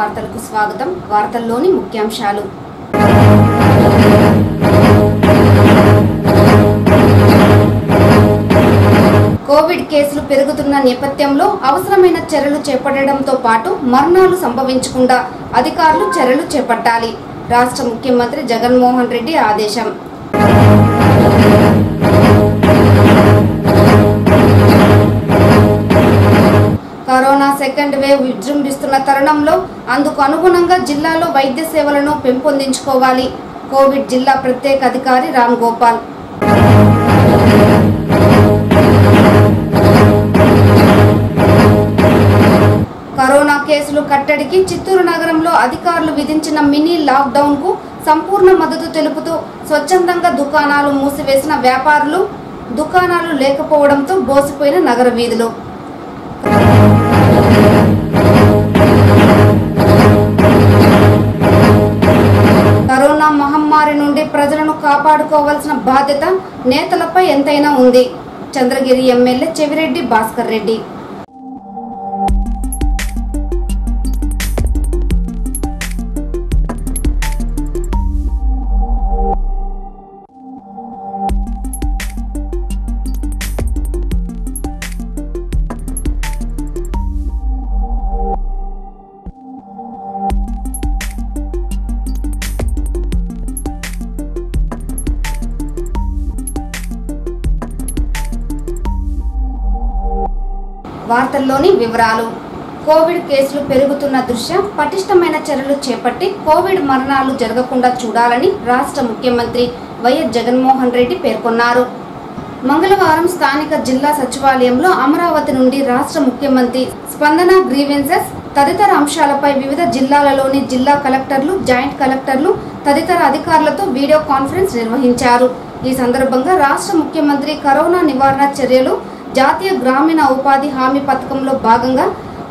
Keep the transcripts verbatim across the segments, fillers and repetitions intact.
వార్తలకు స్వాగతం. వార్తల్లోని ముఖ్యాంశాలు. కోవిడ్ కేసులు పెరుగుతున్న నేపథ్యంలో అవసరమైన చర్యలు చేపట్టడంతో పాటు మరణాలు సంభవించకుండా అధికారులు చర్యలు చేపట్టాలి. రాష్ట్ర ముఖ్యమంత్రి జగన్మోహన్ రెడ్డి ఆదేశం. కరోనా సెకండ్ వేవ్ విజృంభిస్తున్న తరుణంలో అందుకు అనుగుణంగా జిల్లాలో వైద్య సేవలను పెంపొందించుకోవాలి. కోవిడ్ జిల్లా ప్రత్యేక అధికారి రామ్ గోపాల్. కరోనా కేసులు కట్టడికి చిత్తూరు నగరంలో అధికారులు విధించిన మినీ లాక్డౌన్ కు సంపూర్ణ మద్దతు తెలుపుతూ స్వచ్ఛందంగా దుకాణాలు మూసివేసిన వ్యాపారులు, దుకాణాలు లేకపోవడంతో బోసిపోయిన నగర వీధులు. కరోనా మహమ్మారి నుండి ప్రజలను కాపాడుకోవాల్సిన బాధ్యత నేతలపై ఎంతైనా ఉంది. చంద్రగిరి ఎమ్మెల్యే చెవిరెడ్డి భాస్కర్ రెడ్డి. వార్తల్లోని వివరాలు. కోవిడ్ కేసులు పెరుగుతున్న దృష్ట్యా పటిష్టమైన చర్యలు చేపట్టి కోవిడ్ మరణాలు జరగకుండా చూడాలని రాష్ట్ర ముఖ్యమంత్రి వైఎస్ జగన్మోహన్ రెడ్డి పేర్కొన్నారు. మంగళవారం స్థానిక జిల్లా సచివాలయంలో అమరావతి నుండి రాష్ట్ర ముఖ్యమంత్రి స్పందన గ్రీవెన్సెస్ తదితర అంశాలపై వివిధ జిల్లాలలోని జిల్లా కలెక్టర్లు, జాయింట్ కలెక్టర్లు తదితర అధికారులతో వీడియో కాన్ఫరెన్స్ నిర్వహించారు. ఈ సందర్భంగా రాష్ట్ర ముఖ్యమంత్రి కరోనా నివారణ చర్యలు, జాతీయ గ్రామీణ ఉపాధి హామీ పథకంలో భాగంగా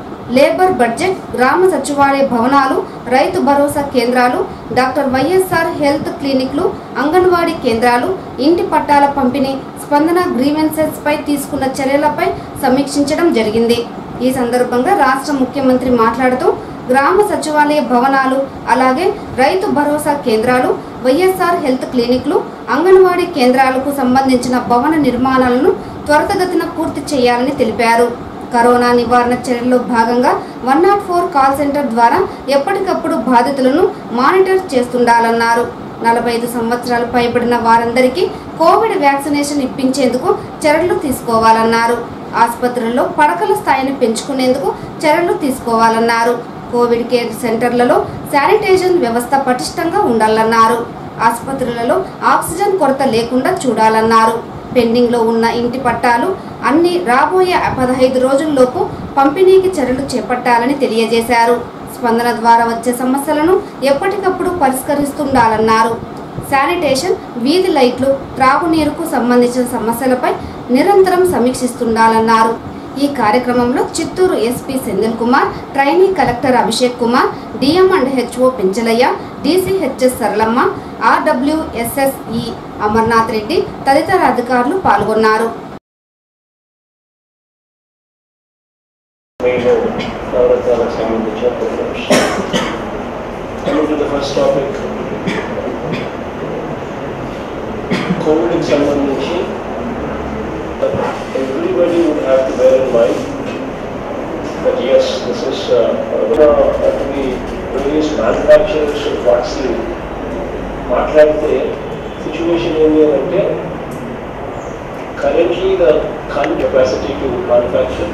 లేబర్ బడ్జెట్, గ్రామ సచివాలయ భవనాలు, రైతు భరోసా కేంద్రాలు, డాక్టర్ వైఎస్ఆర్ హెల్త్ క్లినిక్లు, అంగన్వాడీ కేంద్రాలు, ఇంటి పట్టాల పంపిణీ, స్పందన గ్రీవెన్సెస్ పై తీసుకున్న చర్యలపై సమీక్షించడం జరిగింది. ఈ సందర్భంగా రాష్ట్ర ముఖ్యమంత్రి మాట్లాడుతూ గ్రామ సచివాలయ భవనాలు, అలాగే రైతు భరోసా కేంద్రాలు, వైఎస్ఆర్ హెల్త్ క్లినిక్లు, అంగన్వాడీ కేంద్రాలకు సంబంధించిన భవన నిర్మాణాలను త్వరితగతిన పూర్తి చేయాలని తెలిపారు. కరోనా నివారణ చర్యల్లో భాగంగా one naught four call centre ద్వారా ఎప్పటికప్పుడు బాధితులను మానిటర్ చేస్తుండాలన్నారు. నలభై ఐదు సంవత్సరాలు పైబడిన వారందరికీ కోవిడ్ వ్యాక్సినేషన్ ఇప్పించేందుకు చర్యలు తీసుకోవాలన్నారు. ఆసుపత్రుల్లో పడకల స్థాయిని పెంచుకునేందుకు చర్యలు తీసుకోవాలన్నారు. కోవిడ్ కేర్ సెంటర్లలో శానిటైజేషన్ వ్యవస్థ పటిష్టంగా ఉండాలన్నారు. ఆసుపత్రులలో ఆక్సిజన్ కొరత లేకుండా చూడాలన్నారు. పెండింగ్ లో ఉన్న ఇంటి పట్టాలు అన్ని రాబోయే పదహైదు రోజుల్లోపు పంపిణీకి చర్యలు చేపట్టాలని తెలియజేశారు. స్పందన ద్వారా వచ్చే సమస్యలను ఎప్పటికప్పుడు పరిష్కరిస్తుండాలన్నారు. శానిటేషన్, వీధి లైట్లు, త్రాగునీరుకు సంబంధించిన సమస్యలపై నిరంతరం సమీక్షిస్తుండాలన్నారు. ఈ కార్యక్రమంలో Chittoor SP Senthil Kumar, trainee collector Abhishek Kumar, DM and HO Penchalaiah, DCHS Saralamma, RWS SE Amarnath Reddy తదితర అధికారులు పాల్గొన్నారు. Everybody would have to bear in mind that yes, this is uh, uh, to be various manufacturers of vaccine. Matlante situation ఏంటి అంటే currently the current capacity to manufacture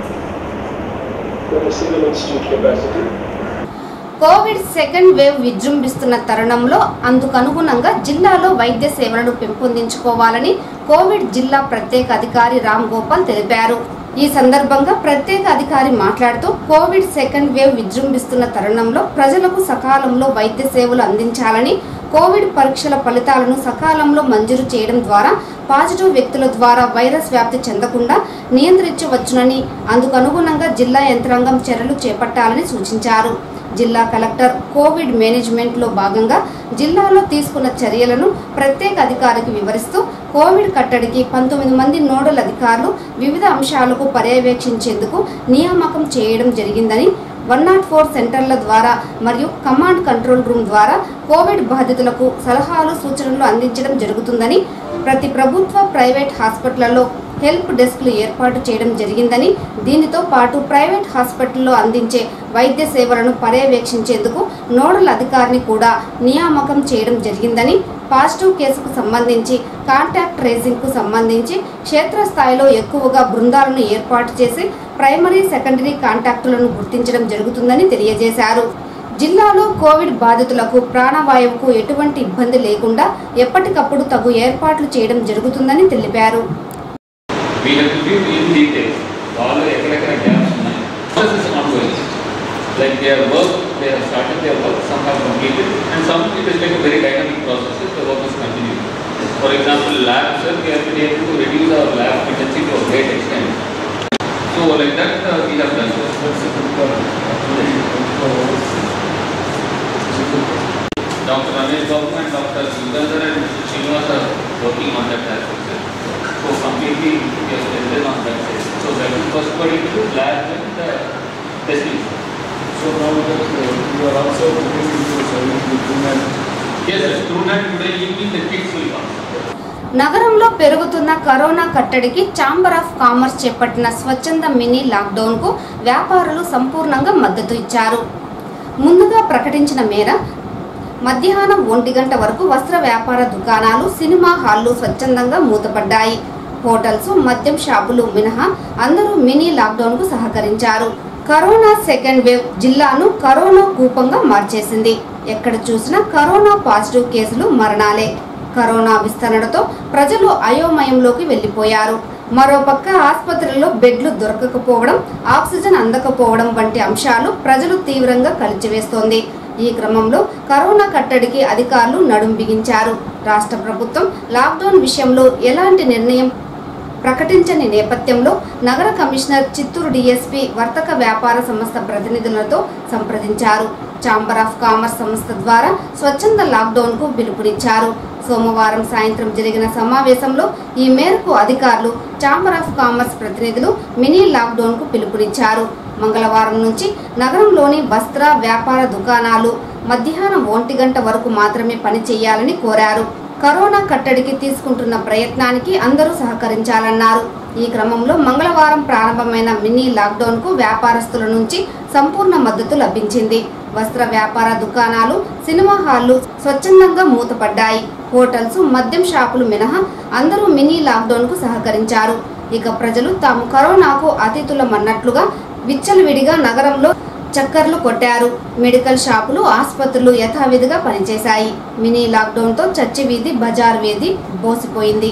the Serum Institute capacity. Covid second wave విజృంభిస్తున్న తరుణంలో అందుకు అనుగుణంగా జిల్లాలో వైద్య సేవలను పెంపొందించుకోవాలని Covid జిల్లా ప్రత్యేక అధికారి రామ్ గోపాల్ తెలిపారు. ఈ సందర్భంగా ప్రత్యేక అధికారి మాట్లాడుతూ కోవిడ్ సెకండ్ వేవ్ విజృంభిస్తున్న తరుణంలో ప్రజలకు సకాలంలో వైద్య సేవలు అందించాలని, కోవిడ్ పరీక్షల ఫలితాలను సకాలంలో మంజూరు చేయడం ద్వారా పాజిటివ్ వ్యక్తుల ద్వారా వైరస్ వ్యాప్తి చెందకుండా నియంత్రించవచ్చునని, అందుకు అనుగుణంగా జిల్లా యంత్రాంగం చర్యలు చేపట్టాలని సూచించారు. జిల్లా కలెక్టర్ కోవిడ్ మేనేజ్మెంట్ లో భాగంగా జిల్లాలో తీసుకున్న చర్యలను ప్రత్యేక అధికారికి వివరిస్తూ కోవిడ్ కట్టడికి పంతొమ్మిది మంది నోడల్ అధికారులు వివిధ అంశాలకు పర్యవేక్షించేందుకు నియామకం చేయడం జరిగిందని, వన్ నాట్ ఫోర్ సెంటర్ల ద్వారా మరియు కమాండ్ కంట్రోల్ రూమ్ ద్వారా కోవిడ్ బాధితులకు సలహాలు సూచనలు అందించడం జరుగుతుందని, ప్రతి ప్రభుత్వ ప్రైవేట్ హాస్పిటళ్లలో హెల్ప్ డెస్క్లు ఏర్పాటు చేయడం జరిగిందని, దీనితో పాటు ప్రైవేట్ హాస్పిటల్లో అందించే వైద్య సేవలను పర్యవేక్షించేందుకు నోడల్ అధికారిని కూడా నియామకం చేయడం జరిగిందని, పాజిటివ్ కేసుకు సంబంధించి కాంటాక్ట్ ట్రేసింగ్కు సంబంధించి క్షేత్రస్థాయిలో ఎక్కువగా బృందాలను ఏర్పాటు చేసి ప్రైమరీ సెకండరీ కాంటాక్టులను గుర్తించడం జరుగుతుందని తెలియజేశారు. జిల్లాలో కోవిడ్ బాధితులకు ప్రాణవాయువుకు ఎటువంటి ఇబ్బంది లేకుండా ఎప్పటికప్పుడు తగు ఏర్పాట్లు చేయడం జరుగుతుందని తెలిపారు. Like their work, they have started their work, some have completed, and some it is like a very dynamic process. The work is continuing. For example, labs, sir, we have been able to reduce our lab intensity to a great extent. So, like that, uh, we have done. Doctor Ramesh Babu and Doctor Sundar and Mister Srinivas are working on that aspect. So, completely we have ended on that side. So, that is first going to lab and uh, testing. So now that uh, you are also looking into service with TrueNet. Yes, sir. TrueNet today evening the kids will come. నగరంలో పెరుగుతున్న corona కట్టడికి chamber of commerce చేపట్టిన స్వచ్ఛంద mini లాక్డౌన్కు వ్యాపారులు సంపూర్ణంగా మద్దతు ఇచ్చారు. ముందుగా ప్రకటించిన మేర మధ్యాహ్నం ఒంటి గంట వరకు వస్త్ర వ్యాపార దుకాణాలు, సినిమా హాళ్లు స్వచ్ఛందంగా మూతపడ్డాయి. హోటల్స్, మద్యం షాపులు మినహా అందరూ మినీ లాక్డౌన్కు సహకరించారు. కరోనా సెకండ్ వేవ్ జిల్లాను కరోనా కూపంగా మార్చేసింది. ఎక్కడ చూసినా కరోనా పాజిటివ్ కేసులు, మరణాలే. కరోనా విస్తరణతో ప్రజలు అయోమయంలోకి వెళ్లిపోయారు. మరోపక్క ఆసుపత్రుల్లో బెడ్లు దొరకకపోవడం, ఆక్సిజన్ అందకపోవడం వంటి అంశాలు ప్రజలు తీవ్రంగా కలిచివేస్తోంది. ఈ క్రమంలో కరోనా కట్టడికి అధికారులు నడుం బిగించారు. రాష్ట్ర ప్రభుత్వం లాక్డౌన్ విషయంలో ఎలాంటి నిర్ణయం ప్రకటించని నేపథ్యంలో నగర కమిషనర్, చిత్తూరు డీఎస్పీ వర్తక వ్యాపార సంస్థ ప్రతినిధులతో సంప్రదించారు. ఛాంబర్ ఆఫ్ కామర్స్ సంస్థ ద్వారా స్వచ్ఛంద లాక్డౌన్కు పిలుపునిచ్చారు. సోమవారం సాయంత్రం జరిగిన సమావేశంలో ఈ మేరకు అధికారులు, ఛాంబర్ ఆఫ్ కామర్స్ ప్రతినిధులు మినీ లాక్డౌన్కు పిలుపునిచ్చారు. మంగళవారం నుంచి నగరంలోని వస్త్ర వ్యాపార దుకాణాలు మధ్యాహ్నం ఒంటి గంట వరకు మాత్రమే పనిచేయాలని కోరారు. కరోనా కట్టడికి తీసుకుంటున్న ప్రయత్నానికి అందరూ సహకరించాలన్నారు. ఈ క్రమంలో మంగళవారం ప్రారంభమైన మినీ లాక్డౌన్కు వ్యాపారస్తుల నుంచి సంపూర్ణ మద్దతు లభించింది. వస్త్ర వ్యాపార దుకాణాలు, సినిమా హాళ్లు స్వచ్ఛందంగా మూతపడ్డాయి. హోటల్స్, మద్యం షాపులు మినహా అందరూ మినీ లాక్డౌన్కు సహకరించారు. ఇక ప్రజలు తాము కరోనాకు అతీతులమన్నట్లుగా విచ్చలవిడిగా నగరంలో చక్కర్లు కొట్టారు. మెడికల్ షాపులు, ఆసుపత్రులు యథావిధిగా పనిచేశాయి. మినీ లాక్డౌన్తో చర్చి వీధి, బజార్ వీధి బోసిపోయింది.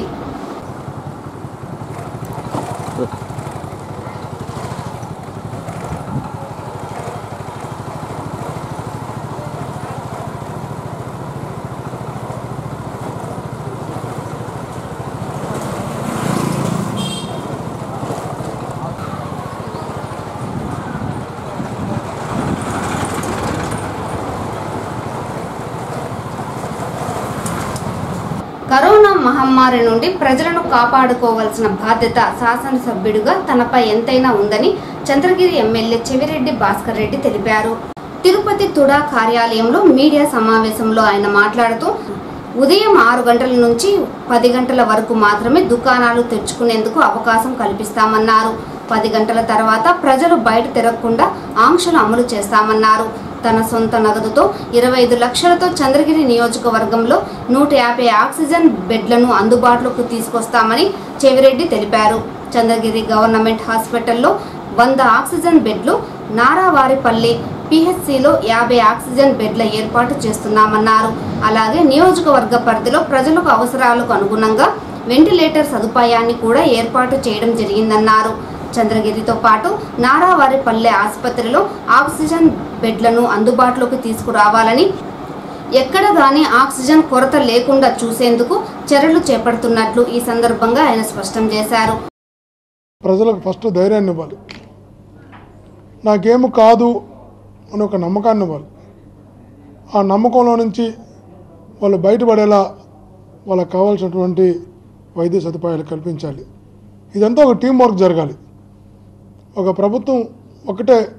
కరోనా మహమ్మారి నుండి ప్రజలను కాపాడుకోవాల్సిన బాధ్యత శాసనసభ్యుడిగా తనపై ఎంతైనా ఉందని చంద్రగిరి ఎమ్మెల్యే చెవిరెడ్డి భాస్కర్ రెడ్డి తెలిపారు. తిరుపతి తుడా కార్యాలయంలో మీడియా సమావేశంలో ఆయన మాట్లాడుతూ, ఉదయం ఆరు గంటల నుంచి పది గంటల వరకు మాత్రమే దుకాణాలు తెరుచుకునేందుకు అవకాశం కల్పిస్తామన్నారు. పది గంటల తర్వాత ప్రజలు బయట తిరగకుండా ఆంక్షలు అమలు చేస్తామన్నారు. తన సొంత నగదుతో ఇరవై ఐదు లక్షలతో చంద్రగిరి నియోజకవర్గంలో నూట యాభై ఆక్సిజన్ బెడ్లను అందుబాటులోకి తీసుకొస్తామని చెవిరెడ్డి తెలిపారు. చంద్రగిరి గవర్నమెంట్ హాస్పిటల్లో వంద ఆక్సిజన్ బెడ్లు, నారావారిపల్లి పిహెచ్సిలో యాభై ఆక్సిజన్ బెడ్ల ఏర్పాటు చేస్తున్నామన్నారు. అలాగే నియోజకవర్గ పరిధిలో ప్రజలకు అవసరాలకు అనుగుణంగా వెంటిలేటర్ సదుపాయాన్ని కూడా ఏర్పాటు చేయడం జరిగిందన్నారు. చంద్రగిరితో పాటు నారావారిపల్లె ఆసుపత్రిలో ఆక్సిజన్ బెడ్లను అందుబాటులోకి తీసుకురావాలని, ఎక్కడ గానీ ఆక్సిజన్ కొరత లేకుండా చూసేందుకు చర్యలు చేపడుతున్నట్లు ఈ సందర్భంగా ఆయన స్పష్టం చేశారు. ప్రజలకు ఫస్ట్ ధైర్యాన్ని ఇవ్వాలి, నాకేమీ కాదు అని ఒక నమ్మకాన్ని ఇవ్వాలి. ఆ నమ్మకంలో నుంచి వాళ్ళు బయటపడేలా వాళ్ళకి కావాల్సినటువంటి వైద్య సదుపాయాలు కల్పించాలి. ఇదంతా ఒక టీం వర్క్ జరగాలి. ఒక ప్రభుత్వం ఒకటే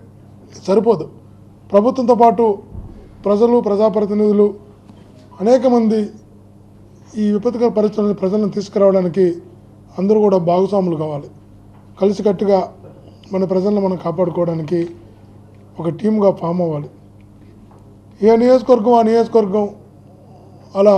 సరిపోదు. ప్రభుత్వంతో పాటు ప్రజలు, ప్రజాప్రతినిధులు అనేక మంది ఈ విపత్కర పరిస్థితులను ప్రజలను తీసుకురావడానికి అందరూ కూడా భాగస్వాములు కావాలి. కలిసికట్టుగా మన ప్రజలను మనం కాపాడుకోవడానికి ఒక టీమ్గా ఫామ్ అవ్వాలి. ఏ నియోజకవర్గం ఆ నియోజకవర్గం అలా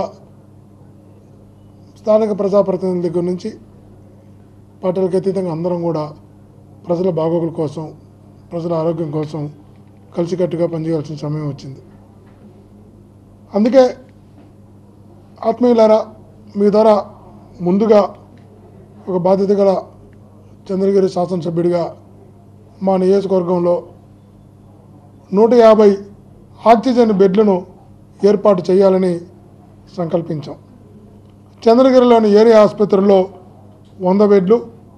స్థానిక ప్రజాప్రతినిధుల దగ్గర నుంచి పార్టీలకు అతీతంగా అందరం కూడా ప్రజల బాగోగుల కోసం, ప్రజల ఆరోగ్యం కోసం కలిసికట్టుగా పనిచేయాల్సిన సమయం వచ్చింది. అందుకే ఆత్మీయులారా, మీ ద్వారా ముందుగా ఒక బాధ్యత గల చంద్రగిరి శాసనసభ్యుడిగా మా నియోజకవర్గంలో నూట యాభై ఆక్సిజన్ బెడ్లను ఏర్పాటు చేయాలని సంకల్పించాం. చంద్రగిరిలోని ఏరియా ఆసుపత్రుల్లో వంద బెడ్లు,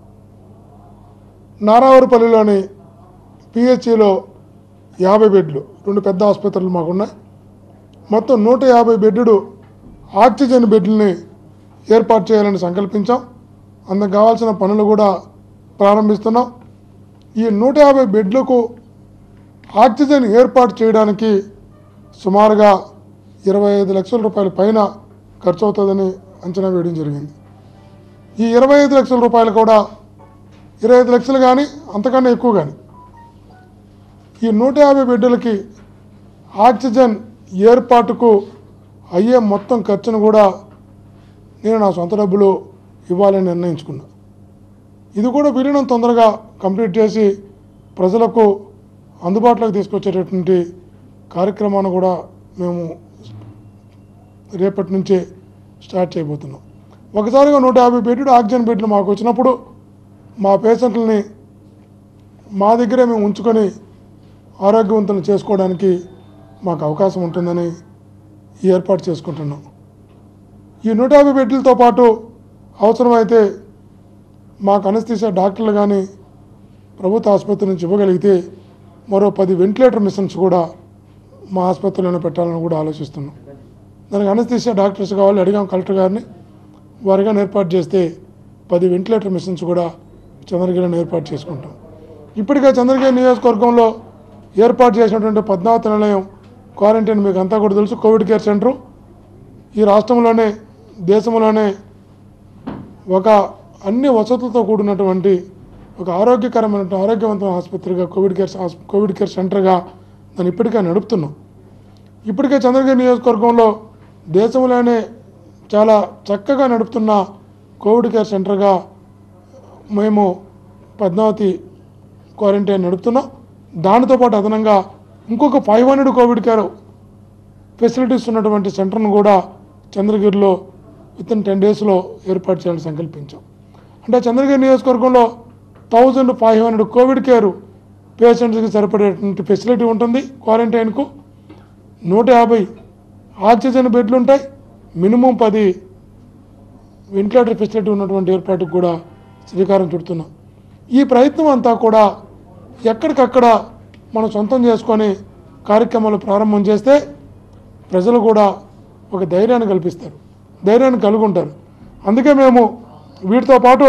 నారావరపల్లిలోని పిహెచ్సిలో యాభై బెడ్లు, రెండు పెద్ద ఆసుపత్రులు మాకున్నాయి. మొత్తం నూట యాభై బెడ్లు ఆక్సిజన్ బెడ్లని ఏర్పాటు చేయాలని సంకల్పించాం. అందుకు కావాల్సిన పనులు కూడా ప్రారంభిస్తున్నాం. ఈ నూట యాభై బెడ్లకు ఆక్సిజన్ ఏర్పాటు చేయడానికి సుమారుగా ఇరవై ఐదు లక్షల రూపాయల పైన ఖర్చు అవుతుందని అంచనా వేయడం జరిగింది. ఈ ఇరవై ఐదు లక్షల రూపాయలు కూడా ఇరవై ఐదు లక్షలు కానీ అంతకన్నా ఎక్కువ కానీ ఈ నూట యాభై బెడ్లకి ఆక్సిజన్ ఏర్పాటుకు అయ్యే మొత్తం ఖర్చును కూడా నేను నా సొంత డబ్బులు ఇవ్వాలని నిర్ణయించుకున్నా. ఇది కూడా విలీనం తొందరగా కంప్లీట్ చేసి ప్రజలకు అందుబాటులోకి తీసుకొచ్చేటటువంటి కార్యక్రమాన్ని కూడా మేము రేపటి నుంచే స్టార్ట్ చేయబోతున్నాం. ఒకసారిగా నూట యాభై బెడ్లు ఆక్సిజన్ బెడ్లు మాకు వచ్చినప్పుడు మా పేషెంట్లని మా దగ్గరే మేము ఉంచుకొని ఆరోగ్యవంతులను చేసుకోవడానికి మాకు అవకాశం ఉంటుందని ఈ ఏర్పాటు చేసుకుంటున్నాం. ఈ నూట యాభై బెడ్లతో పాటు అవసరమైతే మాకు అనస్థీసియా డాక్టర్లు కానీ ప్రభుత్వ ఆసుపత్రి నుంచి ఇవ్వగలిగితే మరో పది వెంటిలేటర్ మిషన్స్ కూడా మా ఆసుపత్రిలోనే పెట్టాలని కూడా ఆలోచిస్తున్నాం. దానికి అనస్థీసియా డాక్టర్స్ కావాలి, అడిగాం కలెక్టర్ గారిని. వారిగా ఏర్పాటు చేస్తే పది వెంటిలేటర్ మిషన్స్ కూడా చంద్రగిరిలో ఏర్పాటు చేసుకుంటాం. ఇప్పటికే చంద్రగిరి నియోజకవర్గంలో ఏర్పాటు చేసినటువంటి పద్మావతి నిలయం క్వారంటైన్ మీకు అంతా కూడా తెలుసు, కోవిడ్ కేర్ సెంటరు ఈ రాష్ట్రంలోనే దేశంలోనే ఒక అన్ని వసతులతో కూడినటువంటి ఒక ఆరోగ్యకరమైన ఆరోగ్యవంతమైన ఆసుపత్రిగా కోవిడ్ కేర్ కోవిడ్ కేర్ సెంటర్గా దాన్ని ఇప్పటికే నడుపుతున్నాం. ఇప్పటికే చంద్రగిరి నియోజకవర్గంలో దేశంలోనే చాలా చక్కగా నడుపుతున్న కోవిడ్ కేర్ సెంటర్గా మేము పద్మావతి క్వారంటైన్ నడుపుతున్నాం. దానితో పాటు అదనంగా ఇంకొక five hundred Covid care facilities ఉన్నటువంటి సెంటర్ను కూడా చంద్రగిరిలో విత్ ఇన్ టెన్ డేస్లో ఏర్పాటు చేయాలని సంకల్పించాం. అంటే చంద్రగిరి నియోజకవర్గంలో thousand five hundred Covid care పేషెంట్స్కి సరిపడేటువంటి ఫెసిలిటీ ఉంటుంది. క్వారంటైన్కు నూట యాభై ఆక్సిజన్ బెడ్లు ఉంటాయి. మినిమం పది వెంటిలేటర్ ఫెసిలిటీ ఉన్నటువంటి ఏర్పాటుకు కూడా శ్రీకారం చుడుతున్నాం. ఈ ప్రయత్నం అంతా కూడా ఎక్కడికక్కడ మనం సొంతం చేసుకొని కార్యక్రమాలు ప్రారంభం చేస్తే ప్రజలు కూడా ఒక ధైర్యాన్ని కల్పిస్తారు, ధైర్యాన్ని కలిగి ఉంటారు. అందుకే మేము వీటితో పాటు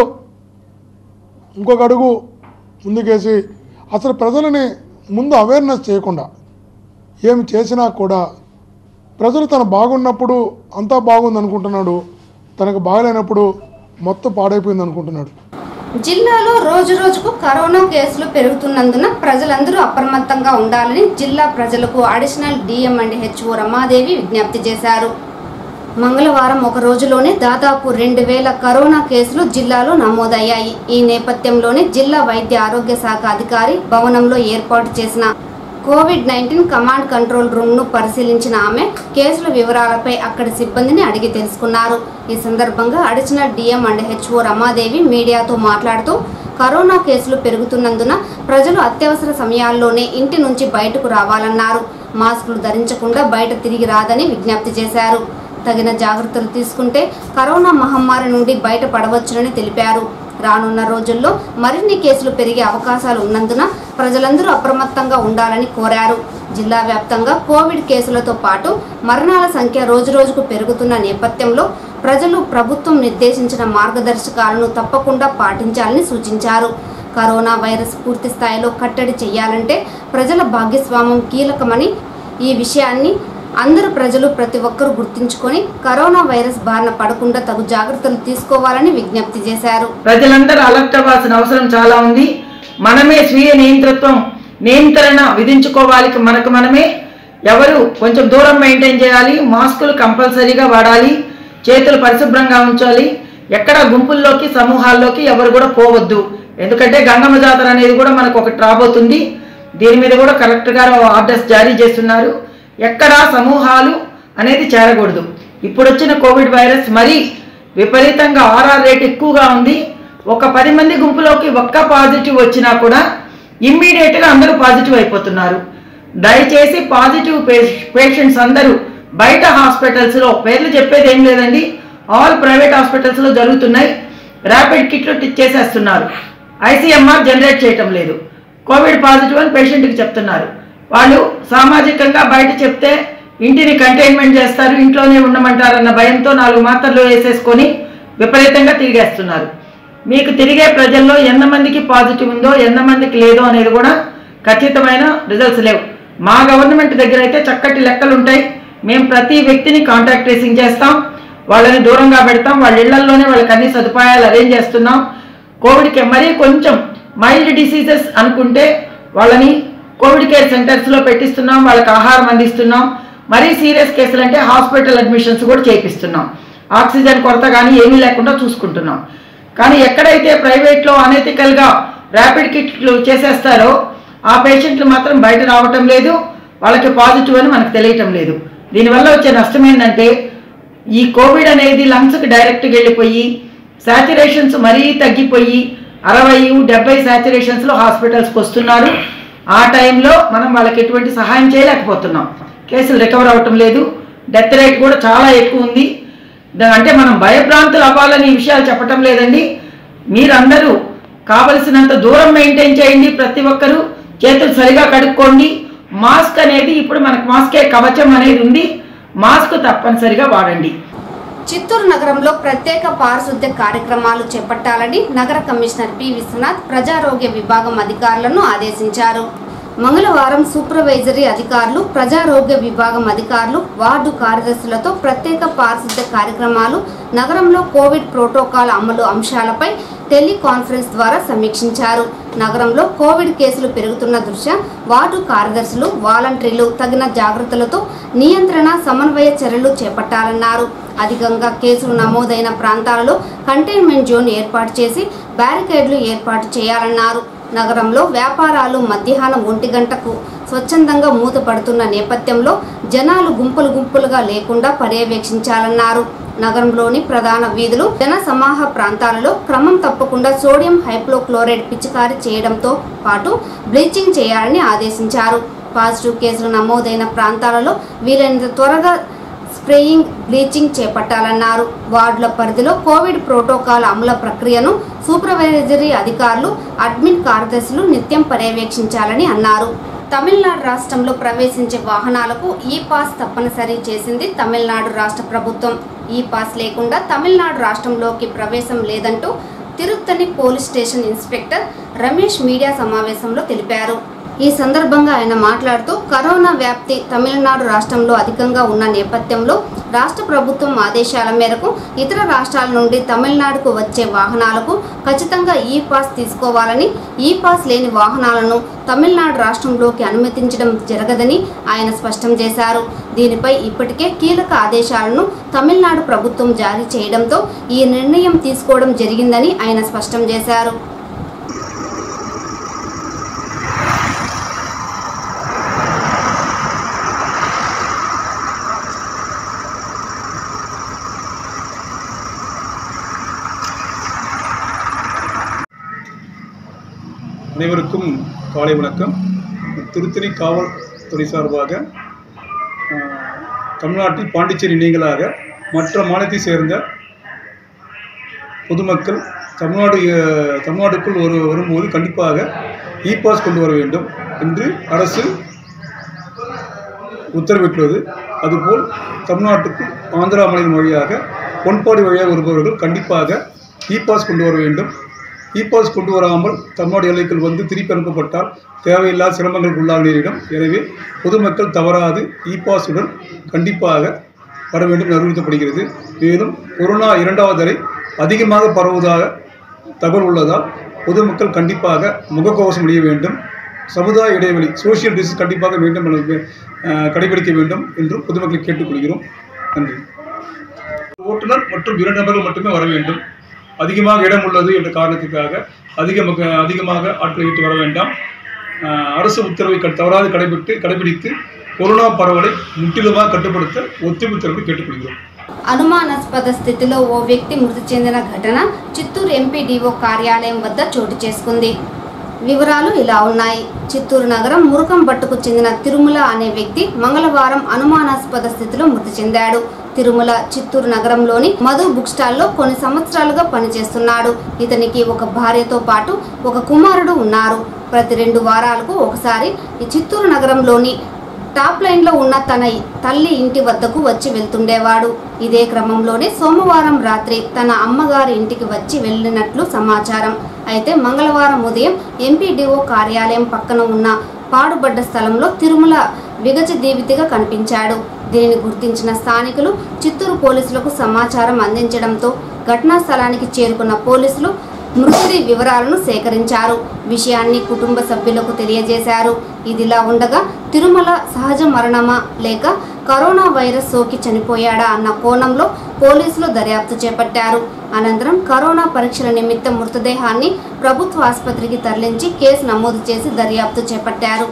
ఇంకొక అడుగు ముందుకేసి అసలు ప్రజలని ముందు అవేర్నెస్ చేయకుండా ఏమి చేసినా కూడా ప్రజలు తను బాగున్నప్పుడు అంతా బాగుంది అనుకుంటున్నాడు, తనకు బాగలేనప్పుడు మొత్తం పాడైపోయింది అనుకుంటున్నాడు. జిల్లాలో రోజు రోజుకు కరోనా కేసులు పెరుగుతున్నందున ప్రజలందరూ అప్రమత్తంగా ఉండాలని జిల్లా ప్రజలకు additional DM and HO Ramadevi విజ్ఞప్తి చేశారు. మంగళవారం ఒక రోజులోనే దాదాపు రెండు వేల కరోనా కేసులు జిల్లాలో నమోదయ్యాయి. ఈ నేపథ్యంలోనే జిల్లా వైద్య ఆరోగ్య శాఖ అధికారి భవనంలో ఏర్పాటు చేసిన Covid nineteen command control room ను పరిశీలించిన ఆమె కేసుల వివరాలపై అక్కడి సిబ్బందిని అడిగి తెలుసుకున్నారు. ఈ సందర్భంగా additional DM and HO Ramadevi మీడియాతో మాట్లాడుతూ కరోనా కేసులు పెరుగుతున్నందున ప్రజలు అత్యవసర సమయాల్లోనే ఇంటి నుంచి బయటకు రావాలన్నారు. మాస్కులు ధరించకుండా బయట తిరిగి రాదని విజ్ఞప్తి చేశారు. తగిన జాగ్రత్తలు తీసుకుంటే కరోనా మహమ్మారి నుండి బయటపడవచ్చునని తెలిపారు. రానున్న రోజుల్లో మరిన్ని కేసులు పెరిగే అవకాశాలు ఉన్నందున ప్రజలందరూ అప్రమత్తంగా ఉండాలని కోరారు. జిల్లా వ్యాప్తంగా కోవిడ్ కేసులతో పాటు మరణాల సంఖ్య రోజురోజుకు పెరుగుతున్న నేపథ్యంలో ప్రజలు ప్రభుత్వం నిర్దేశించిన మార్గదర్శకాలను తప్పకుండా పాటించాలని సూచించారు. కరోనా వైరస్ పూర్తి స్థాయిలో కట్టడి చేయాలంటే ప్రజల భాగస్వామ్యం కీలకమని, ఈ విషయాన్ని అందరు ప్రజలు ప్రతి ఒక్కరూ గుర్తుంచుకొని కరోనా వైరస్ బారిన పడకుండా తగు జాగ్రత్తలు తీసుకోవాలని విజ్ఞప్తి చేశారు. ప్రజలందరూ అలర్ట్ అవ్వాల్సిన అవసరం చాలా ఉంది. మనమే స్వీయ నియంత్రణం నియంత్రణ విధించుకోవాలి. మనకు మనమే ఎవరు కొంచెం దూరం మెయింటైన్ చేయాలి. మాస్కులు కంపల్సరీగా వాడాలి. చేతులు పరిశుభ్రంగా ఉంచాలి. ఎక్కడ గుంపుల్లోకి సమూహాల్లోకి ఎవరు కూడా పోవద్దు. ఎందుకంటే గంగమ్మ జాతర అనేది కూడా మనకు ఒకటి రాబోతుంది. దీని మీద కూడా కలెక్టర్ గారు ఆర్డర్స్ జారీ చేస్తున్నారు. ఎక్కడా సమూహాలు అనేది చేరకూడదు. ఇప్పుడు వచ్చిన కోవిడ్ వైరస్ మరీ విపరీతంగా ఆర్ఆర్ రేట్ ఎక్కువగా ఉంది. ఒక పది మంది గుంపులోకి ఒక్క పాజిటివ్ వచ్చినా కూడా ఇమ్మీడియట్గా అందరూ పాజిటివ్ అయిపోతున్నారు. దయచేసి పాజిటివ్ పేషెంట్స్ అందరూ బయట హాస్పిటల్స్లో, పేర్లు చెప్పేది ఏం లేదండి, ఆల్ ప్రైవేట్ హాస్పిటల్స్లో జరుగుతున్నాయి. ర్యాపిడ్ కిట్లు చేసేస్తున్నారు. ఐసీఎంఆర్ జనరేట్ చేయటం లేదు. కోవిడ్ పాజిటివ్ అని పేషెంట్కి చెప్తున్నారు. వాళ్ళు సామాజికంగా బయట చెప్తే ఇంటిని కంటైన్మెంట్ చేస్తారు, ఇంట్లోనే ఉండమంటారన్న భయంతో నాలుగు మాత్రలు వేసేసుకొని విపరీతంగా తిరిగేస్తున్నారు. మీకు తిరిగే ప్రజల్లో ఎంతమందికి పాజిటివ్ ఉందో ఎంతమందికి లేదో అనేది కూడా ఖచ్చితమైన రిజల్ట్స్ లేవు. మా గవర్నమెంట్ దగ్గర అయితే చక్కటి లెక్కలు ఉంటాయి. మేము ప్రతి వ్యక్తిని కాంటాక్ట్ ట్రేసింగ్ చేస్తాం, వాళ్ళని దూరంగా పెడతాం, వాళ్ళ ఇళ్లలోనే వాళ్ళకి అన్ని సదుపాయాలు అరేంజ్ చేస్తున్నాం. కోవిడ్కి మరీ కొంచెం మైల్డ్ డిసీజెస్ అనుకుంటే వాళ్ళని కోవిడ్ కేర్ సెంటర్స్లో పెట్టిస్తున్నాం, వాళ్ళకి ఆహారం అందిస్తున్నాం. మరీ సీరియస్ కేసులు అంటే హాస్పిటల్ అడ్మిషన్స్ కూడా చేపిస్తున్నాం. ఆక్సిజన్ కొరత కానీ ఏమీ లేకుండా చూసుకుంటున్నాం. కానీ ఎక్కడైతే ప్రైవేట్లో అనెథికల్గా ర్యాపిడ్ కిట్లు చేసేస్తారో ఆ పేషెంట్లు మాత్రం బయట రావటం లేదు, వాళ్ళకి పాజిటివ్ అని మనకు తెలియటం లేదు. దీనివల్ల వచ్చే నష్టం ఏంటంటే ఈ కోవిడ్ అనేది లంగ్స్కి డైరెక్ట్గా వెళ్ళిపోయి శాచురేషన్స్ మరీ తగ్గిపోయి అరవై డెబ్బై శాచురేషన్స్లో హాస్పిటల్స్కి వస్తున్నారు. ఆ టైంలో మనం వాళ్ళకి ఎటువంటి సహాయం చేయలేకపోతున్నాం. కేసులు రికవర్ అవ్వటం లేదు. డెత్ రేట్ కూడా చాలా ఎక్కువ ఉంది. అంటే మనం భయభ్రాంతులు అవ్వాలని ఈ విషయాలు చెప్పటం లేదండి. మీరందరూ కావలసినంత దూరం మెయింటైన్ చేయండి. ప్రతి ఒక్కరూ చేతులు సరిగా కడుక్కోండి. మాస్క్ అనేది ఇప్పుడు మనకు మాస్కే కవచం అనేది ఉంది. మాస్క్ తప్పనిసరిగా వాడండి. చిత్తూరు నగరంలో ప్రత్యేక పారిశుద్ధ్య కార్యక్రమాలు చేపట్టాలని నగర కమిషనర్ పి విశ్వనాథ్ ప్రజారోగ్య విభాగం అధికారులను ఆదేశించారు. మంగళవారం సూపర్వైజరీ అధికారులు, ప్రజారోగ్య విభాగం అధికారులు, వార్డు కార్యదర్శులతో ప్రత్యేక పారిశుద్ధ్య కార్యక్రమాలు, నగరంలో కోవిడ్ ప్రోటోకాల్ అమలు అంశాలపై టెలికాన్ఫరెన్స్ ద్వారా సమీక్షించారు. నగరంలో కోవిడ్ కేసులు పెరుగుతున్న దృష్ట్యా వార్డు కార్యదర్శులు, వాలంటీర్లు తగిన జాగ్రత్తలతో నియంత్రణ, సమన్వయ చర్యలు చేపట్టాలన్నారు. అధికంగా కేసులు నమోదైన ప్రాంతాలలో కంటైన్మెంట్ జోన్ ఏర్పాటు చేసి బ్యారికేడ్లు ఏర్పాటు చేయాలన్నారు. నగరంలో వ్యాపారాలు మధ్యాహ్నం ఒంటి గంటకు స్వచ్ఛందంగా మూతపడుతున్న నేపథ్యంలో జనాలు గుంపులు గుంపులుగా లేకుండా పర్యవేక్షించాలన్నారు. నగరంలోని ప్రధాన వీధులు, జన సమాహ ప్రాంతాలలో క్రమం తప్పకుండా సోడియం హైపోక్లోరైడ్ పిచికారీ చేయడంతో పాటు బ్లీచింగ్ చేయాలని ఆదేశించారు. పాజిటివ్ కేసులు నమోదైన ప్రాంతాలలో వీలైనంత త్వరగా స్ప్రేయింగ్, బ్లీచింగ్ చేపట్టాలన్నారు. వార్డుల పరిధిలో కోవిడ్ ప్రోటోకాల్ అమలు ప్రక్రియను సూపర్వైజరీ అధికారులు, అడ్మిన్ కార్యదర్శులు నిత్యం పర్యవేక్షించాలని అన్నారు. తమిళనాడు రాష్ట్రంలో ప్రవేశించే వాహనాలకు ఈ పాస్ తప్పనిసరి చేసింది తమిళనాడు రాష్ట్ర ప్రభుత్వం. ఈ పాస్ లేకుండా తమిళనాడు రాష్ట్రంలోకి ప్రవేశం లేదంటూ Tiruttani police station inspector Ramesh media సమావేశంలో తెలిపారు. ఈ సందర్భంగా ఆయన మాట్లాడుతూ కరోనా వ్యాప్తి తమిళనాడు రాష్ట్రంలో అధికంగా ఉన్న నేపథ్యంలో రాష్ట్ర ప్రభుత్వం ఆదేశాల మేరకు ఇతర రాష్ట్రాల నుండి తమిళనాడుకు వచ్చే వాహనాలకు ఖచ్చితంగా ఈ పాస్ తీసుకోవాలని, ఈ పాస్ లేని వాహనాలను తమిళనాడు రాష్ట్రంలోకి అనుమతించడం జరగదని ఆయన స్పష్టం చేశారు. దీనిపై ఇప్పటికే కీలక ఆదేశాలను తమిళనాడు ప్రభుత్వం జారీ చేయడంతో ఈ నిర్ణయం తీసుకోవడం జరిగిందని ఆయన స్పష్టం చేశారు. அனைவருக்கும் காலை வணக்கம். திருத்தணி காவல்துறை சார்பாக தமிழ்நாட்டில் பாண்டிச்சேரி நீங்களாக மற்ற மாநிலத்தை சேர்ந்த பொதுமக்கள் தமிழ்நாடு தமிழ்நாட்டுக்குள் ஒரு வரும்போது கண்டிப்பாக இ பாஸ் கொண்டு வர வேண்டும் என்று அரசு உத்தரவிட்டுள்ளது. அதுபோல் தமிழ்நாட்டுக்குள் ஆந்திரா மாநிலம் வழியாக பொன்பாடி வழியாக வருபவர்கள் கண்டிப்பாக இ பாஸ் கொண்டு வர வேண்டும். இ பாஸ் கொண்டு வராமல் தமிழ்நாடு எல்லைக்குள் வந்து திருப்பி அனுப்பப்பட்டால் தேவையில்லாத சிரமங்களுக்கு உள்ளாக நேரிடும். எனவே பொதுமக்கள் தவறாது இ பாஸுடன் கண்டிப்பாக வர வேண்டும் என்று அறிவுறுத்தப்படுகிறது. மேலும் கொரோனா இரண்டாவது அலை அதிகமாக பரவுவதாக தகவல் உள்ளதால் பொதுமக்கள் கண்டிப்பாக முகக்கவசம் அணிய வேண்டும். சமுதாய இடைவெளி சோசியல் டிஸ்டன்ஸ் கண்டிப்பாக வேண்டும் கடைபிடிக்க வேண்டும் என்றும் பொதுமக்களை கேட்டுக்கொள்கிறோம். நன்றி. ஓட்டுநர் மற்றும் இரண்டு நபர்கள் மட்டுமே வர வேண்டும். அதிகமாக இடம் உள்ளது என்ற காரணத்துக்காக அதிக அதிகமாக ஆட்களை இட்டு வர வேண்டாம். அரசு உத்தரவை தவறாது கடைபிடித்து கடைபிடித்து கொரோనా పరవலை ముట్టిలుగా కట్టుబడుతూ ఒత్తిడి కేట్టుకొల్లుகிறோம். అనుమానాస్పద స్థితిలో ఓ వ్యక్తి మృతి చెందిన ఘటన చిత్తూరు ఎంపీడీఓ కార్యాలయం వద్ద చోటు చేసుకుంది. వివరాలు ఇలా ఉన్నాయి. చిత్తూరు నగరం మురుకంపట్టుకు చెందిన తిరుమల అనే వ్యక్తి మంగళవారం అనుమానాస్పద స్థితిలో మృతి చెందాడు. తిరుమల చిత్తూరు నగరంలోని మధు బుక్ స్టాల్లో కొన్ని సంవత్సరాలుగా పనిచేస్తున్నాడు. ఇతనికి ఒక భార్యతో పాటు ఒక కుమారుడు ఉన్నారు. ప్రతి రెండు వారాలకు ఒకసారి ఈ చిత్తూరు నగరంలోని టాప్ లైన్లో ఉన్న తన తల్లి ఇంటి వద్దకు వచ్చి వెళ్తుండేవాడు. ఇదే క్రమంలోనే సోమవారం రాత్రి తన అమ్మగారి ఇంటికి వచ్చి వెళ్ళినట్లు సమాచారం. అయితే మంగళవారం ఉదయం ఎంపీడీఓ కార్యాలయం పక్కన ఉన్న పాడుబడ్డ స్థలంలో తిరుమల విగజదీవితిగా కనిపించాడు. దీనిని గుర్తించిన స్థానికులు చిత్తూరు పోలీసులకు సమాచారం అందించడంతో ఘటనా స్థలానికి చేరుకున్న పోలీసులు మృతుడి వివరాలను సేకరించారు. విషయాన్ని కుటుంబ సభ్యులకు తెలియజేశారు. ఇదిలా ఉండగా తిరుమల సహజ మరణమా లేక కరోనా వైరస్ సోకి చనిపోయాడా అన్న కోణంలో పోలీసులు దర్యాప్తు చేపట్టారు. అనంతరం కరోనా పరీక్షల నిమిత్తం మృతదేహాన్ని ప్రభుత్వ ఆసుపత్రికి తరలించి కేసు నమోదు చేసి దర్యాప్తు చేపట్టారు.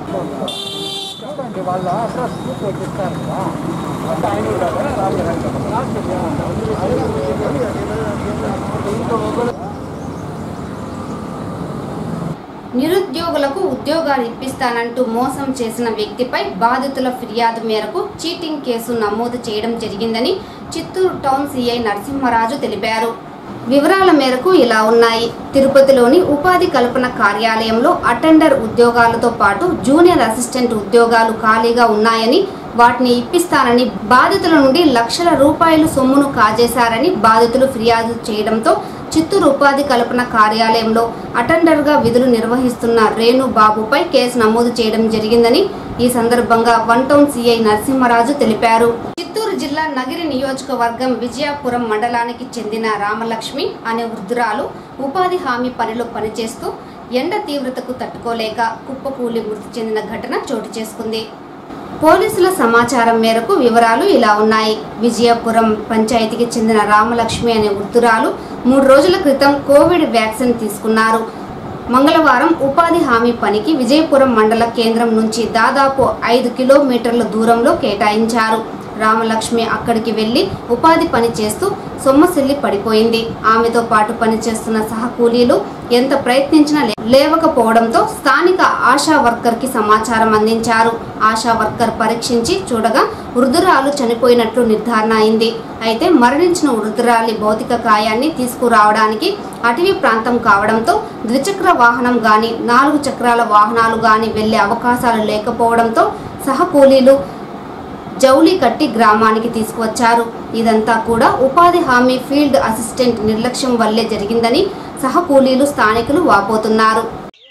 నిరుద్యోగులకు ఉద్యోగాలు ఇప్పిస్తానంటూ మోసం చేసిన వ్యక్తిపై బాధితుల ఫిర్యాదు మేరకు చీటింగ్ కేసు నమోదు చేయడం జరిగిందని చిత్తూరు టౌన్ సీఐ నరసింహరాజు తెలిపారు. వివరాల మేరకు ఇలా ఉన్నాయి. తిరుపతిలోని ఉపాధి కల్పన కార్యాలయంలో అటెండర్ ఉద్యోగాలతో పాటు జూనియర్ అసిస్టెంట్ ఉద్యోగాలు ఖాళీగా ఉన్నాయని వాటిని ఇప్పిస్తానని బాధితుల నుండి లక్షల రూపాయలు సొమ్మును కాజేశారని బాధితులు ఫిర్యాదు చేయడంతో చిత్తూరు ఉపాధి కల్పన కార్యాలయంలో అటెండర్గా విధులు నిర్వహిస్తున్న రేణు బాబుపై కేసు నమోదు చేయడం జరిగిందని ఈ సందర్భంగా వన్ టౌన్ సీఐ నరసింహరాజు తెలిపారు. చిత్తూరు జిల్లా నగిరి నియోజకవర్గం విజయాపురం మండలానికి చెందిన రామలక్ష్మి అనే వృద్ధురాలు ఉపాధి హామీ పనిలో పనిచేస్తూ ఎండ తీవ్రతకు తట్టుకోలేక కుప్పకూలి మృతి చెందిన ఘటన చోటు చేసుకుంది. పోలీసుల సమాచారం మేరకు వివరాలు ఇలా ఉన్నాయి. విజయపురం పంచాయతీకి చెందిన రామలక్ష్మి అనే వృద్ధురాలు మూడు రోజుల క్రితం కోవిడ్ వ్యాక్సిన్ తీసుకున్నారు. మంగళవారం ఉపాధి హామీ పనికి విజయపురం మండల కేంద్రం నుంచి దాదాపు ఐదు కిలోమీటర్ల దూరంలో కేటాయించారు. రామలక్ష్మి అక్కడికి వెళ్లి ఉపాధి పని చేస్తూ సొమ్మసిల్లి పడిపోయింది. ఆమెతో పాటు పనిచేస్తున్న సహకూలీలు ఎంత ప్రయత్నించినా లేవకపోవడంతో స్థానిక ఆశా వర్కర్ కి సమాచారం అందించారు. ఆశా వర్కర్ పరీక్షించి చూడగా వృద్ధురాలు చనిపోయినట్లు నిర్ధారణ అయింది. అయితే మరణించిన వృద్ధురాలి భౌతిక కాయాన్ని తీసుకురావడానికి అటవీ ప్రాంతం కావడంతో ద్విచక్ర వాహనం గాని నాలుగు చక్రాల వాహనాలు గాని వెళ్లే అవకాశాలు లేకపోవడంతో సహకూలీలు జౌలి కట్టి గ్రామానికి తీసుకువచ్చారు. ఇదంతా కూడా ఉపాధి హామీ ఫీల్డ్ అసిస్టెంట్ నిర్లక్ష్యం వల్లే జరిగిందని సహకూలీలు స్థానికులు వాపోతున్నారు.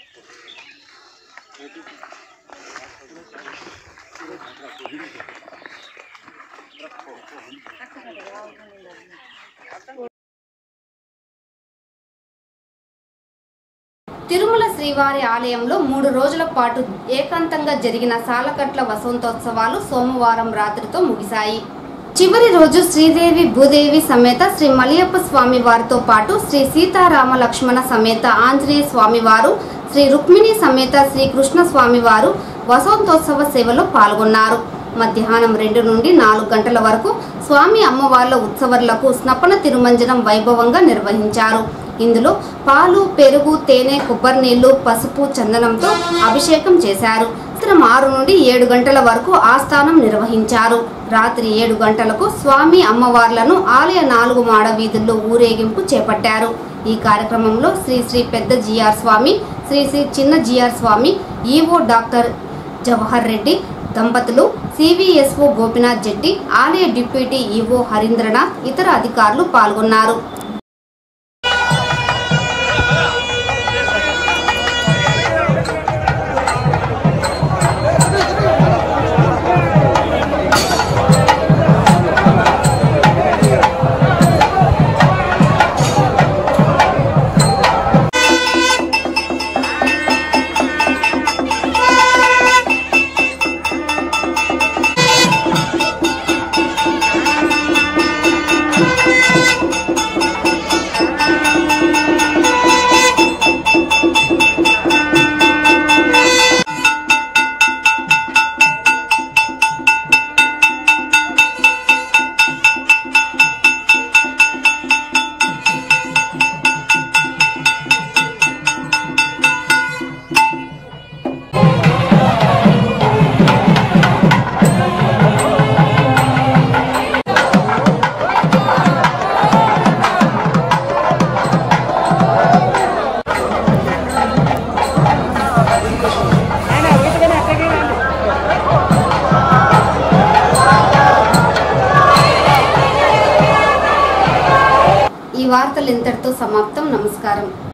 తిరుమల శ్రీవారి ఆలయంలో మూడు రోజుల పాటు ఏకాంతంగా జరిగిన సాలకట్ల వసంతోత్సవాలు సోమవారం రాత్రితో ముగిశాయి. చివరి రోజు శ్రీదేవి భూదేవి సమేత శ్రీ మలయప్ప స్వామి వారితో పాటు శ్రీ సీతారామ లక్ష్మణ సమేత ఆంజనేయ స్వామి వారు, శ్రీ రుక్మిణి సమేత శ్రీ కృష్ణ స్వామి వారు వసంతోత్సవ సేవలో పాల్గొన్నారు. మధ్యాహ్నం రెండు నుండి నాలుగు గంటల వరకు స్వామి అమ్మవార్ల ఉత్సవాలకు స్నపన తిరుమంజనం వైభవంగా నిర్వహించారు. ఇందులో పాలు, పెరుగు, తేనె, కొబ్బరి నీళ్లు, పసుపు, చందనంతో అభిషేకం చేశారు. సాయంత్రం ఆరు నుండి ఏడు గంటల వరకు ఆస్థానం నిర్వహించారు. రాత్రి ఏడు గంటలకు స్వామి అమ్మవార్లను ఆలయ నాలుగు మాడ వీధుల్లో ఊరేగింపు చేపట్టారు. ఈ కార్యక్రమంలో శ్రీ శ్రీ పెద్ద జిఆర్ స్వామి, శ్రీ శ్రీ చిన్న జిఆర్ స్వామి, ఈవో డాక్టర్ జవహర్ రెడ్డి దంపతులు, సివిఎస్ఓ గోపినాథ్ జెట్టి, ఆలయ డిప్యూటీ ఈవో హరీంద్రనాథ్, ఇతర అధికారులు పాల్గొన్నారు. వార్తలు ఇంతటితో సమాప్తం. నమస్కారం.